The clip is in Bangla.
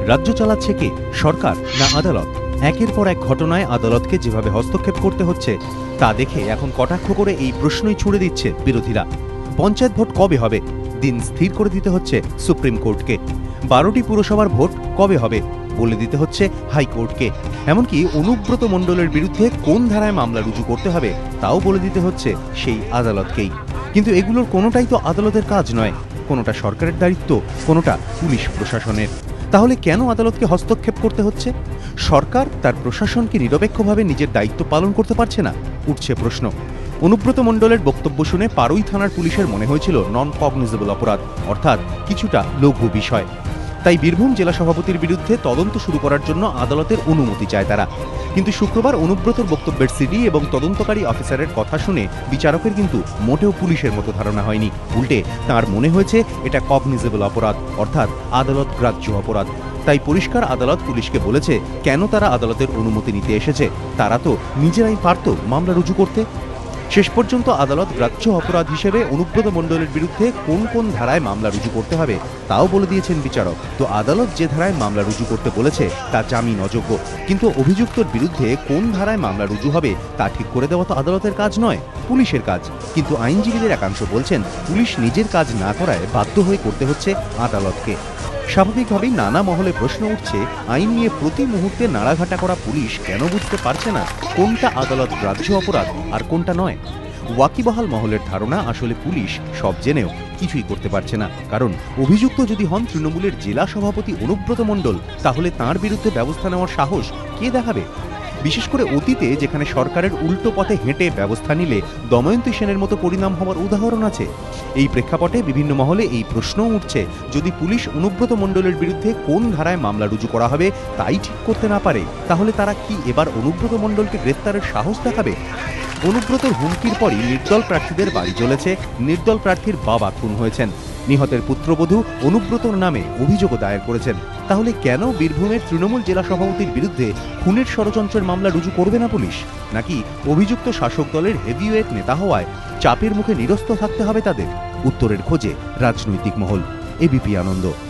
রাজ্য চালাচ্ছে কে, সরকার না আদালত? একের পর এক ঘটনায় আদালতকে যেভাবে হস্তক্ষেপ করতে হচ্ছে তা দেখে এখন কটাক্ষ করে এই প্রশ্নই ছুড়ে দিচ্ছে বিরোধীরা। পঞ্চায়েত ভোট কবে হবে, দিন স্থির করে দিতে হচ্ছে সুপ্রিম কোর্টকে। 12টি পুরসভার ভোট কবে হবে বলে দিতে হচ্ছে হাইকোর্টকে। এমনকি অনুব্রত মণ্ডলের বিরুদ্ধে কোন ধারায় মামলা রুজু করতে হবে তাও বলে দিতে হচ্ছে সেই আদালতকেই। কিন্তু এগুলোর কোনোটাই তো আদালতের কাজ নয়, কোনোটা সরকারের দায়িত্ব, কোনোটা পুলিশ প্রশাসনের। তাহলে কেন আদালতকে হস্তক্ষেপ করতে হচ্ছে? সরকার তার প্রশাসনকে নিরপেক্ষভাবে নিজের দায়িত্ব পালন করতে পারছে না, উঠছে প্রশ্ন। অনুব্রত মণ্ডলের বক্তব্য শুনে পাড়ুই থানার পুলিশের মনে হয়েছিল নন কগনিজেবল অপরাধ, অর্থাৎ কিছুটা লঘু বিষয়। তাই বীরভূম জেলা সভাপতির বিরুদ্ধে তদন্ত শুরু করার জন্য আদালতের অনুমতি চায় তারা। কিন্তু শুক্রবার অনুব্রতর বক্তব্যের সিডি এবং তদন্তকারী অফিসারের কথা শুনে বিচারকের কিন্তু মোটেও পুলিশের মতো ধারণা হয়নি। উল্টে তাঁর মনে হয়েছে এটা কগনিজেবল অপরাধ, অর্থাৎ আদালত গ্রাহ্য অপরাধ। তাই পরিষ্কার আদালত পুলিশকে বলেছে কেন তারা আদালতের অনুমতি নিতে এসেছে। তারা তো নিজেরাই পারত মামলা রুজু করতে। শেষ পর্যন্ত আদালত গ্রাহ্য অপরাধ হিসেবে অনুব্রত মণ্ডলের বিরুদ্ধে কোন কোন ধারায় মামলা রুজু করতে হবে তাও বলে দিয়েছেন বিচারক। তো আদালত যে ধারায় মামলা রুজু করতে বলেছে তা জামিন অযোগ্য, কিন্তু অভিযুক্তর বিরুদ্ধে কোন ধারায় মামলা রুজু হবে তা ঠিক করে দেওয়া তো আদালতের কাজ নয়, পুলিশের কাজ। কিন্তু আইনজীবীদের একাংশ বলছেন পুলিশ নিজের কাজ না করায় বাধ্য হয়ে করতে হচ্ছে আদালতকে। স্বাভাবিকভাবেই নানা মহলে প্রশ্ন উঠছে, আইন নিয়ে প্রতি মুহূর্তে নাড়াঘাটা করা পুলিশ কেন বুঝতে পারছে না কোনটা আদালত গ্রাহ্য অপরাধ আর কোনটা নয়? ওয়াকিবহাল মহলের ধারণা আসলে পুলিশ সব জেনেও কিছুই করতে পারছে না, কারণ অভিযুক্ত যদি হন তৃণমূলের জেলা সভাপতি অনুব্রত মণ্ডল, তাহলে তাঁর বিরুদ্ধে ব্যবস্থা নেওয়ার সাহস কে দেখাবে? বিশেষ করে অতীতে যেখানে সরকারের উল্টো পথে হেঁটে ব্যবস্থা নিলে দময়ন্তী সেনের মতো পরিণাম হওয়ার উদাহরণ আছে। এই প্রেক্ষাপটে বিভিন্ন মহলে এই প্রশ্নও উঠছে, যদি পুলিশ অনুব্রত মণ্ডলের বিরুদ্ধে কোন ধারায় মামলা রুজু করা হবে তাই ঠিক করতে না পারে, তাহলে তারা কি এবার অনুব্রত মণ্ডলকে গ্রেফতারের সাহস দেখাবে? অনুব্রতর হুমকির পরই নির্দল প্রার্থীদের বাড়ি জ্বলেছে, নির্দল প্রার্থীর বাবা খুন হয়েছেন, নিহতের পুত্রবধূ অনুব্রতর নামে অভিযোগও দায়ের করেছেন। তাহলে কেন বীরভূমের তৃণমূল জেলা সভাপতির বিরুদ্ধে খুনের ষড়যন্ত্রের মামলা রুজু করবে না পুলিশ? নাকি অভিযুক্ত শাসক দলের হেভিওয়েট নেতা হওয়ায় চাপের মুখে নিরস্ত থাকতে হবে তাদের? উত্তরের খোঁজে রাজনৈতিক মহল। এবিপি আনন্দ।